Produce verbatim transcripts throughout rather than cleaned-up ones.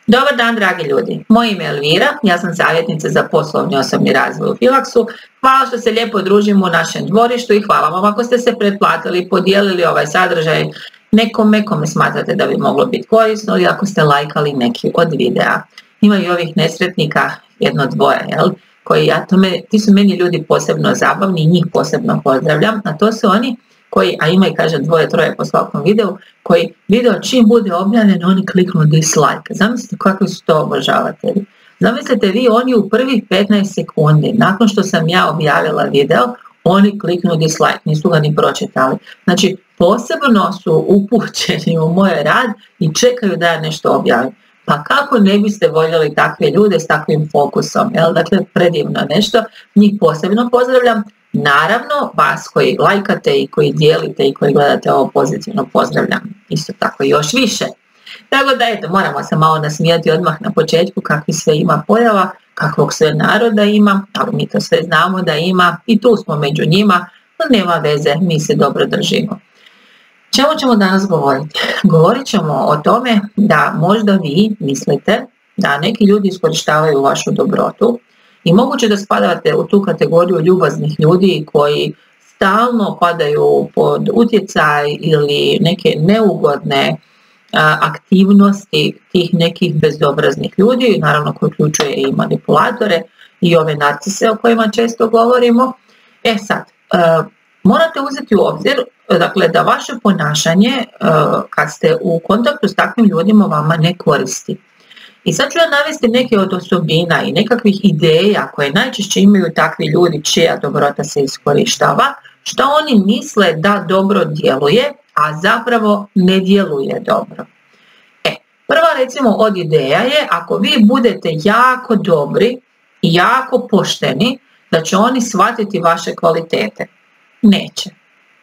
Dobar dan, dragi ljudi. Moje ime je Elvira, ja sam savjetnica za poslovni osobni razvoj u Filaksu. Hvala što se lijepo družimo u našem dvorištu i hvala vam ako ste se pretplatili i podijelili ovaj sadržaj nekome kome smatrate da bi moglo biti korisno ili ako ste lajkali neki od videa. Ima i ovih nesretnika, jedno dvoje, jel? Koji ja tome, ti su meni ljudi posebno zabavni i njih posebno pozdravljam, a to su oni koji, a ima i kaže dvoje, troje po svakom videu, koji video čim bude objavljen, oni kliknu dislike. Zamislite kakvi su to obožavatelji. Zamislite vi, oni u prvih petnaest sekundi, nakon što sam ja objavila video, oni kliknu dislike, nisu ga ni pročitali. Znači, posebno su upućeni u moj rad i čekaju da ja nešto objavim. Pa kako ne biste voljeli takve ljude s takvim fokusom? Jel? Dakle, predivno nešto. Njih posebno pozdravljam. Naravno, vas koji lajkate i koji dijelite i koji gledate ovo pozitivno pozdravljam isto tako još više. Tako da eto, moramo se malo nasmijati odmah na početku kakvi sve ima pojava, kakvog sve naroda ima, ali mi to sve znamo da ima i tu smo među njima, no nema veze, mi se dobro držimo. Čemu ćemo danas govoriti? Govorit ćemo o tome da možda vi mislite da neki ljudi iskorištavaju vašu dobrotu i moguće da spadate u tu kategoriju ljubaznih ljudi koji stalno padaju pod utjecaj ili neke neugodne a, aktivnosti tih nekih bezobraznih ljudi, naravno koji uključuje i manipulatore i ove narcise o kojima često govorimo. E sad, a, morate uzeti u obzir dakle, da vaše ponašanje a, kad ste u kontaktu s takvim ljudima vama ne koristi. I sad ću ja navesti neke od osobina i nekakvih ideja koje najčešće imaju takvi ljudi čija dobrota se iskorištava, što oni misle da dobro djeluje, a zapravo ne djeluje dobro. E, prva recimo od ideja je ako vi budete jako dobri i jako pošteni, da će oni shvatiti vaše kvalitete. Neće.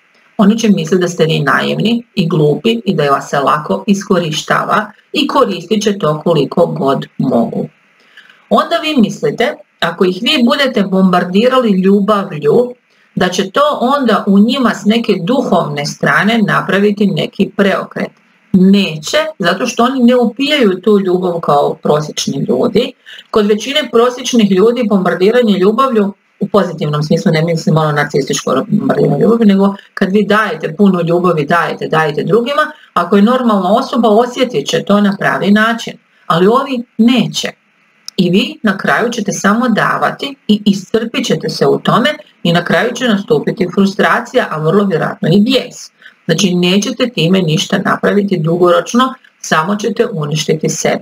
Oni će misliti da ste vi naivni i glupi i da vas se lako iskorištava i koristit će to koliko god mogu. Onda vi mislite, ako ih vi budete bombardirali ljubavlju, da će to onda u njima s neke duhovne strane napraviti neki preokret. Neće, zato što oni ne upijaju tu ljubav kao prosječni ljudi. Kod većine prosječnih ljudi bombardiranje ljubavlju, u pozitivnom smislu ne mislim ono narcističko bombardiranje ljubavi, nego kad vi dajete puno ljubavi, dajete, dajete drugima, ako je normalna osoba osjetit će to na pravi način, ali ovi neće. I vi na kraju ćete samo davati i iscrpit ćete se u tome i na kraju će nastupiti frustracija, a vrlo vjerojatno i bijes. Znači nećete time ništa napraviti dugoročno, samo ćete uništiti sebe.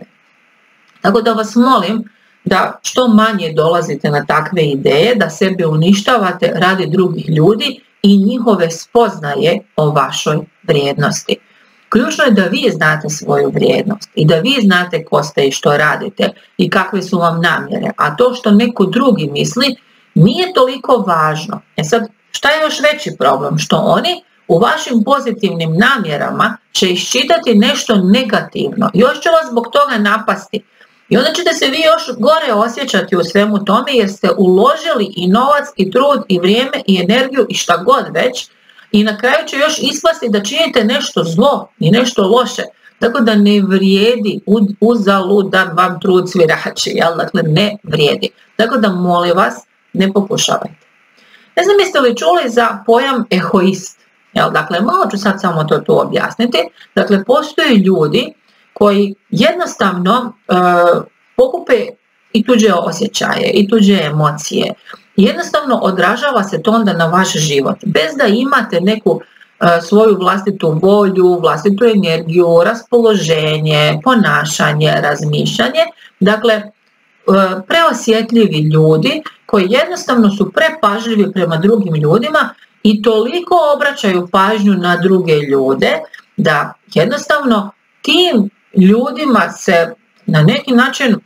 Tako da vas molim da što manje dolazite na takve ideje, da sebe uništavate radi drugih ljudi i njihove spoznaje o vašoj vrijednosti. Ključno je da vi znate svoju vrijednost i da vi znate ko ste i što radite i kakve su vam namjere, a to što neko drugi misli nije toliko važno. E sad, šta je još veći problem? Što oni u vašim pozitivnim namjerama će iščitati nešto negativno, još će vas zbog toga napasti. I onda ćete se vi još gore osjećati u svemu tome jer ste uložili i novac i trud i vrijeme i energiju i šta god već i na kraju će još ispasti da činite nešto zlo i nešto loše. Tako da ne vrijedi, uzaludan vam trud svirači, jel? Dakle ne vrijedi. Tako da molim vas, ne pokušavajte. Ne znam jeste li čuli za pojam egoist. Jel? Dakle, malo ću sad samo to tu objasniti. Dakle, postoje ljudi koji jednostavno uh, pokupe i tuđe osjećaje i tuđe emocije. Jednostavno odražava se to onda na vaš život. Bez da imate neku uh, svoju vlastitu volju, vlastitu energiju, raspoloženje, ponašanje, razmišljanje. Dakle, uh, preosjetljivi ljudi koji jednostavno su prepažljivi prema drugim ljudima i toliko obraćaju pažnju na druge ljude da jednostavno tim ljudima se na neki način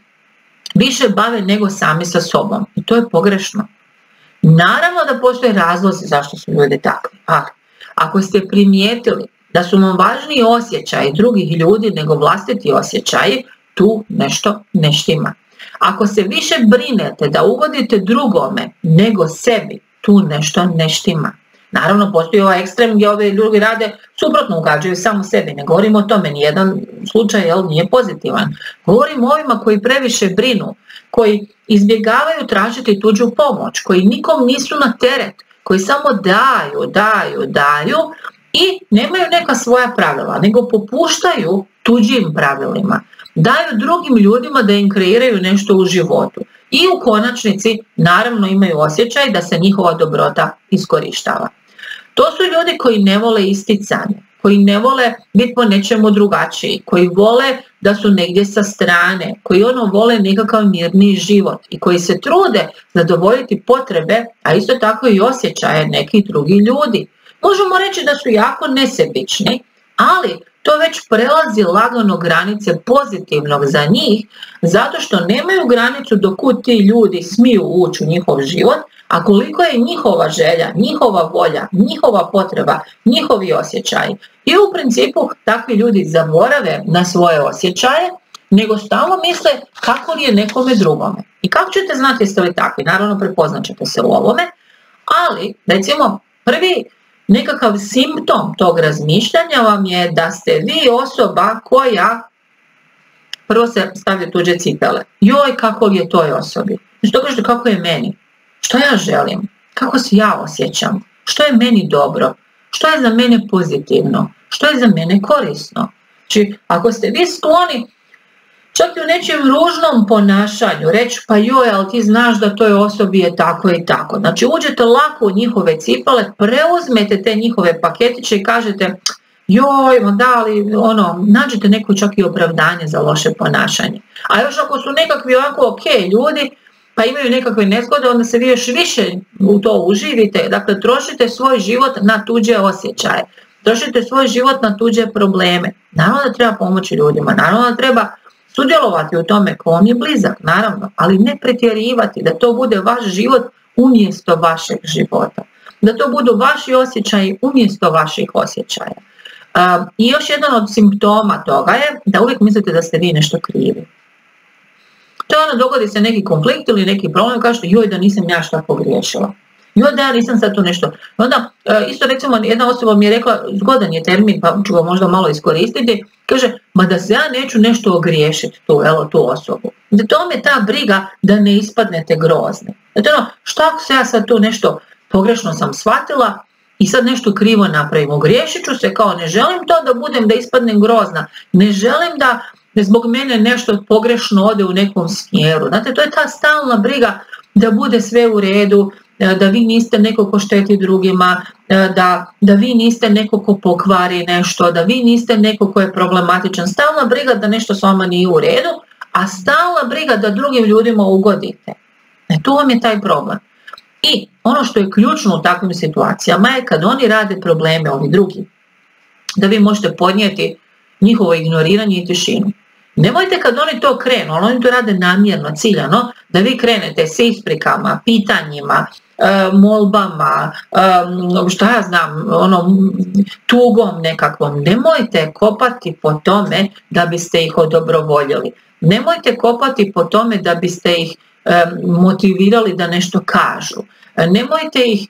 više bave nego sami sa sobom. I to je pogrešno. Naravno da postoje razlozi zašto su ljudi takvi. Ali ako ste primijetili da su vam važniji osjećaji drugih ljudi nego vlastiti osjećaji, tu nešto ne štima. Ako se više brinete da ugodite drugome nego sebi, tu nešto ne štima. Naravno, postoji ovaj ekstrem gdje ove ljudi rade suprotno, ugađaju samo sebi. Ne govorimo o tome, nijedan slučaj jel, nije pozitivan. Govorimo o ovima koji previše brinu, koji izbjegavaju tražiti tuđu pomoć, koji nikom nisu na teret, koji samo daju, daju, daju i nemaju neka svoja pravila, nego popuštaju tuđim pravilima. Daju drugim ljudima da im kreiraju nešto u životu. I u konačnici naravno imaju osjećaj da se njihova dobrota iskorištava. To su ljudi koji ne vole isticanje, koji ne vole biti po nečemu drugačiji, koji vole da su negdje sa strane, koji ono vole nekakav mirniji život i koji se trude zadovoljiti potrebe, a isto tako i osjećaje nekih drugih ljudi. Možemo reći da su jako nesebični, ali to već prelazi lagano granice pozitivnog za njih, zato što nemaju granicu do kud ti ljudi smiju ući u njihov život, a koliko je njihova želja, njihova volja, njihova potreba, njihovi osjećaji. I u principu takvi ljudi zaborave na svoje osjećaje, nego stalno misle kako li je nekome drugome. I kako ćete znati jeste li takvi? Naravno prepoznat ćete se u ovome, ali recimo prvi nekakav simptom tog razmišljanja vam je da ste vi osoba koja prvo se stavlja tuđe cipele. Joj, kako li je toj osobi? Što kažete kako je meni? Što ja želim? Kako se ja osjećam? Što je meni dobro? Što je za mene pozitivno? Što je za mene korisno? Znači, ako ste vi skloni čak i u nečijem ružnom ponašanju reći pa joj, ali ti znaš da toj osobi je tako i tako. Znači uđete lako u njihove cipele, preuzmete te njihove paketiće i kažete joj, da li, ono, nađete neko čak i opravdanje za loše ponašanje. A još ako su nekakvi ovako ok ljudi, pa imaju nekakve nezgode, onda se vi još više u to uživite. Dakle, trošite svoj život na tuđe osjećaje. Trošite svoj život na tuđe probleme. Naravno da treba pomoći ljudima, naravno da treba sudjelovati u tome ko vam je blizak, naravno, ali ne pretjerivati, da to bude vaš život umjesto vašeg života. Da to budu vaši osjećaji umjesto vaših osjećaja. Uh, I još jedan od simptoma toga je da uvijek mislite da ste vi nešto krivi. To je ono, dogodi se neki konflikt ili neki problem, kažete joj da nisam ja šta pogriješila. Joj da ja nisam sad tu nešto. Onda isto recimo jedna osoba mi je rekla, zgodan je termin pa ću ga možda malo iskoristiti, kaže ma da se ja neću nešto ogriješiti tu, evo, tu osobu. Da to me ta briga da ne ispadnete grozni. Znači ono, šta ako se ja sad tu nešto pogrešno sam shvatila i sad nešto krivo napravim, ogriješit ću se, kao ne želim to da budem, da ispadnem grozna, ne želim da zbog mene nešto pogrešno ode u nekom smjeru. Znate, to je ta stalna briga da bude sve u redu, da vi niste neko ko šteti drugima, da, da vi niste neko ko pokvari nešto, da vi niste neko ko je problematičan. Stalna briga da nešto s vama nije u redu, a stalna briga da drugim ljudima ugodite. E, tu vam je taj problem. I ono što je ključno u takvim situacijama je kad oni rade probleme, ovi drugi, da vi možete podnijeti njihovo ignoriranje i tišinu. Nemojte kad oni to krenu, ali oni to rade namjerno, ciljano, da vi krenete s isprikama, pitanjima, molbama, šta ja znam, ono, tugom nekakvom. Nemojte kopati po tome da biste ih odobrovoljili. Nemojte kopati po tome da biste ih motivirali da nešto kažu. Nemojte ih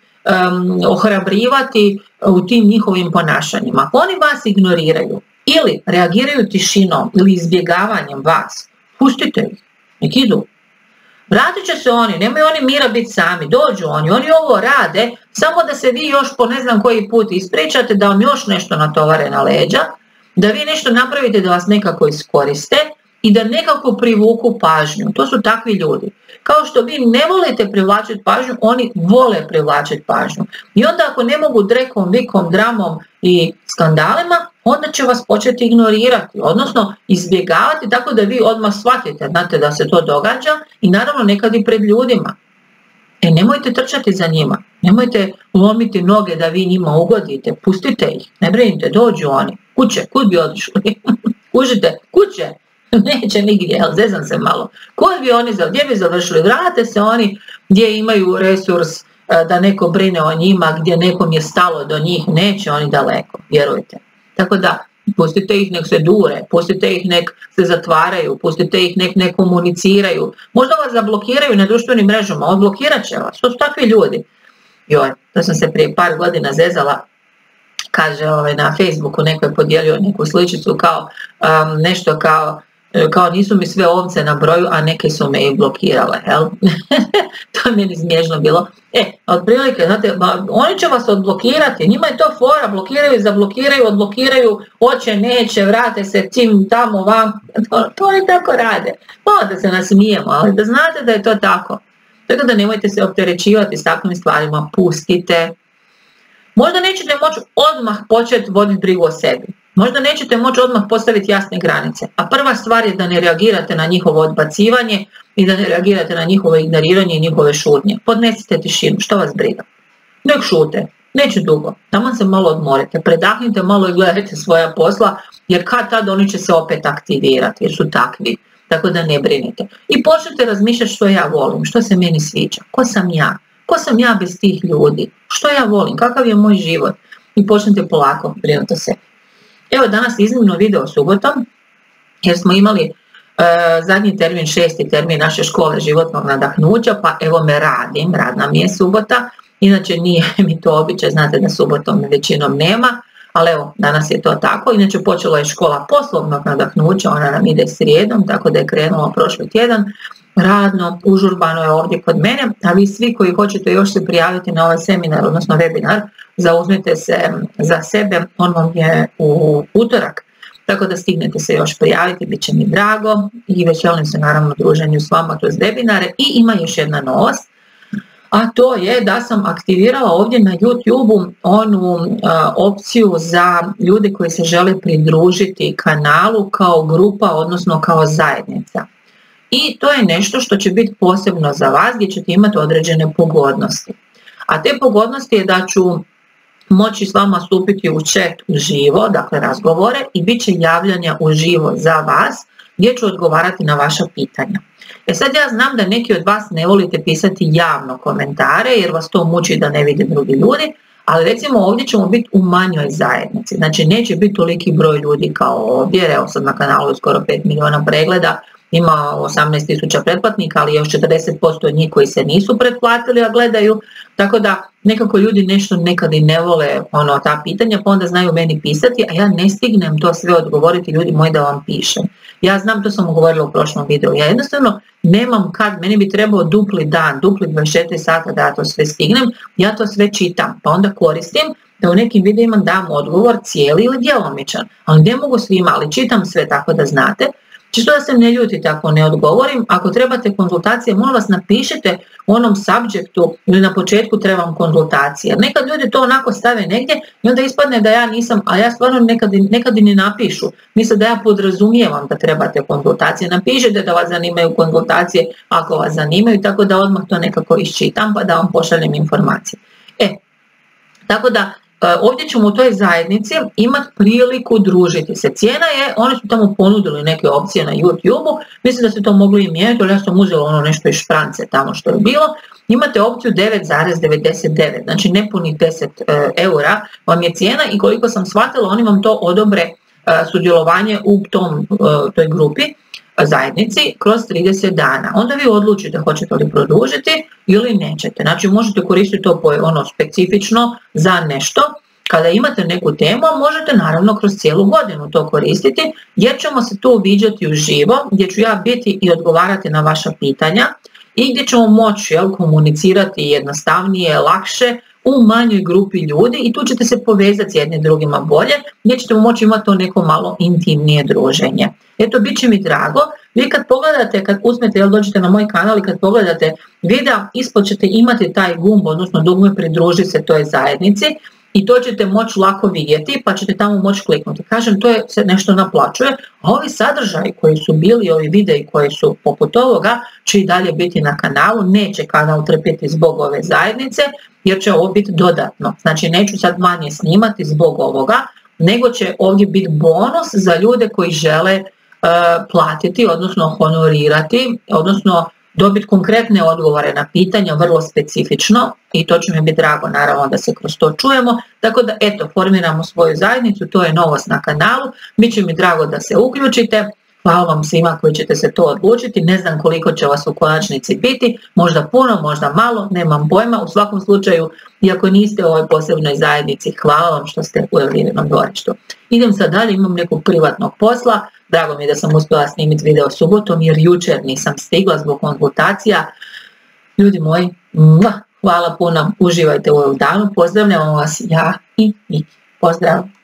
ohrabrivati u tim njihovim ponašanjima. Ako oni vas ignoriraju ili reagiraju tišinom ili izbjegavanjem vas, pustite ih, nek idu. Vratit će se oni, nemaju oni mira biti sami, dođu oni, oni ovo rade samo da se vi još po ne znam koji put ispričate, da vam još nešto natovare na leđa, da vi nešto napravite da vas nekako iskoriste i da nekako privuku pažnju. To su takvi ljudi. Kao što vi ne volite privlačiti pažnju, oni vole privlačiti pažnju. I onda ako ne mogu drekom, vikom, dramom i skandalima, onda će vas početi ignorirati, odnosno izbjegavati tako da vi odmah shvatite, znate da se to događa i naravno nekad i pred ljudima. E, nemojte trčati za njima, nemojte lomiti noge da vi njima ugodite, pustite ih, ne brinite, dođu oni. Kuće, kud bi otišli? Kužite, kuće, neće nigdje, jel, zezam se malo. Kud bi oni, gdje bi završili? Vrate se oni gdje imaju resurs da neko brine o njima, gdje nekom je stalo do njih, neće oni daleko, vjerujte. Tako da, pustite ih nek se dure, pustite ih nek se zatvaraju, pustite ih nek ne komuniciraju. Možda vas zablokiraju na društvenim mrežama, odblokirat će vas, to su takvi ljudi. Joj, to sam se prije par godina zezala, kaže ovaj, na Facebooku neko je podijelio neku sličicu kao um, nešto kao kao nisu mi sve ovce na broju, a neke su me i blokirale, jel? To je meni smiješno bilo. E, otprilike, znate, oni će vas odblokirati, njima je to fora, blokiraju, zablokiraju, odblokiraju, hoće, neće, vrate se tim tamo vam, to, to oni tako rade. Malo da se nasmijemo, ali da znate da je to tako. Tako da nemojte se opterećivati s takvim stvarima, pustite. Možda nećete moći odmah početi voditi brigu o sebi. Možda nećete moći odmah postaviti jasne granice. A prva stvar je da ne reagirate na njihovo odbacivanje i da ne reagirate na njihovo ignoriranje i njihove šutnje. Podnesite tišinu, što vas briga. Nek šute, neće dugo. Tamo se malo odmorite, predahnite malo i gledajte svoja posla, jer kad tad oni će se opet aktivirati, jer su takvi. Tako da ne brinite. I počnite razmišljati što ja volim, što se meni sviđa, ko sam ja, ko sam ja bez tih ljudi, što ja volim, kakav je moj život. I počnite polako brinuti se. Evo danas iznimno video subotom, jer smo imali e, zadnji termin, šesti termin naše škole životnog nadahnuća, pa evo me radim, radna mi je subota, inače nije mi to običaj, znate da subotom većinom nema, ali evo danas je to tako, inače počela je škola poslovnog nadahnuća, ona nam ide srijedom, tako da je krenula prošli tjedan, radno, užurbano je ovdje kod mene, a vi svi koji hoćete još se prijaviti na ovaj seminar, odnosno webinar, zauzmite se za sebe, on vam je u utorak, tako da stignete se još prijaviti, bit će mi drago i veselim se naravno druženju s vama kroz webinare. I ima još jedna novost, a to je da sam aktivirala ovdje na YouTube onu a, opciju za ljude koji se žele pridružiti kanalu kao grupa, odnosno kao zajednica. I to je nešto što će biti posebno za vas, gdje ćete imati određene pogodnosti. A te pogodnosti je da ću moći s vama stupiti u chat uživo, dakle razgovore, i bit će javljanja uživo za vas, gdje ću odgovarati na vaša pitanja. E sad ja znam da neki od vas ne volite pisati javno komentare, jer vas to muči da ne vide drugi ljudi, ali recimo ovdje ćemo biti u manjoj zajednici, znači neće biti toliki broj ljudi kao ovdje, jer evo sad na kanalu je skoro pet milijuna pregleda, ima osamnaest tisuća pretplatnika, ali još četrdeset posto njih koji se nisu pretplatili, a gledaju, tako da nekako ljudi nešto nekad i ne vole ono, ta pitanja, pa onda znaju meni pisati, a ja ne stignem to sve odgovoriti, ljudi moji, da vam pišem. Ja znam, to sam govorila u prošlom videu, ja jednostavno nemam kad, meni bi trebao dupli dan, dupli dvadeset četiri sata da ja to sve stignem, ja to sve čitam, pa onda koristim da u nekim videima dam odgovor cijeli ili djelomičan, ali ne mogu svima, ali čitam sve tako da znate. Čisto da se ne ljutite ako ne odgovorim, ako trebate konzultacije, molim vas napišite u onom subjektu ili na početku trebam konzultacije. Nekad ljudi to onako stave negdje i onda ispadne da ja nisam, a ja stvarno nekad, nekad i ne napišu. Misle da ja podrazumijevam da trebate konzultacije. Napišite da vas zanimaju konzultacije ako vas zanimaju, tako da odmah to nekako iščitam pa da vam pošaljem informacije. E, tako da ovdje ćemo u toj zajednici imati priliku družiti se. Cijena je, oni su tamo ponudili neke opcije na YouTube-u, mislim da se to mogli i mijenjati, ali ja sam uzela ono nešto iz šprance tamo što je bilo. Imate opciju devet zarez devedeset devet, znači nepunih deset eura vam je cijena i koliko sam shvatila, oni vam to odobre sudjelovanje u tom, toj grupi, zajednici kroz trideset dana. Onda vi odlučite hoćete li produžiti ili nećete. Znači možete koristiti to po ono specifično za nešto. Kada imate neku temu, možete naravno kroz cijelu godinu to koristiti, jer ćemo se tu viđati uživo, gdje ću ja biti i odgovarati na vaša pitanja i gdje ćemo moći jel, komunicirati jednostavnije, lakše, u manjoj grupi ljudi i tu ćete se povezati s jednim drugima bolje, gdje ćete moći imati to neko malo intimnije druženje. Eto, bit će mi drago. Vi kad pogledate, kad uzmete, jel dođete na moj kanal i kad pogledate videa, ispod ćete imati taj gumb, odnosno dugme pridruži se toj zajednici i to ćete moći lako vidjeti, pa ćete tamo moći kliknuti. Kažem, to je, se nešto naplaćuje, a ovi sadržaji koji su bili, ovi videi koji su poput ovoga, će i dalje biti na kanalu, neće kanal trpjeti zbog ove zajednice, jer će ovo biti dodatno. Znači, neću sad manje snimati zbog ovoga, nego će ovdje biti bonus za ljude koji žele e, platiti, odnosno honorirati, odnosno dobiti konkretne odgovore na pitanja, vrlo specifično, i to će mi biti drago naravno da se kroz to čujemo. Tako da eto, formiramo svoju zajednicu, to je novost na kanalu, bit će mi drago da se uključite. Hvala vam svima koji ćete se to odlučiti, ne znam koliko će vas u konačnici biti, možda puno, možda malo, nemam pojma, u svakom slučaju, iako niste u ovoj posebnoj zajednici, hvala vam što ste u Elvirinom dvorištu. Idem sad dalje, imam nekog privatnog posla, drago mi je da sam uspjela snimiti video subotom jer jučer nisam stigla zbog konzultacija. Ljudi moji, hvala puno, uživajte u ovom danu, pozdravljam vas ja i Miki. Pozdrav!